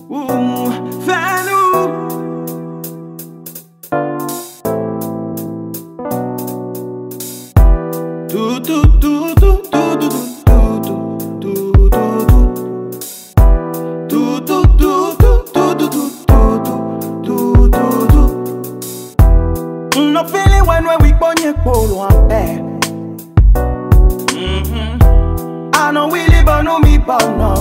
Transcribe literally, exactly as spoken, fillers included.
Ooh, fais-nous. Tout, tout, tout, tout, tout, tout, tout, tout, tout, tout. Tout, tout, tout, tout, tout, tout, tout, tout, tout, tout. No feeling when we ponye polo en paix. I know we live on no me but no.